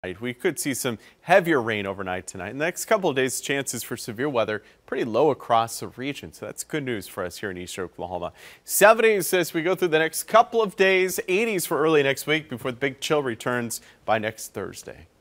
We could see some heavier rain overnight tonight. In the next couple of days, chances for severe weather pretty low across the region. So that's good news for us here in East Oklahoma. 70s as we go through the next couple of days, 80s for early next week before the big chill returns by next Thursday.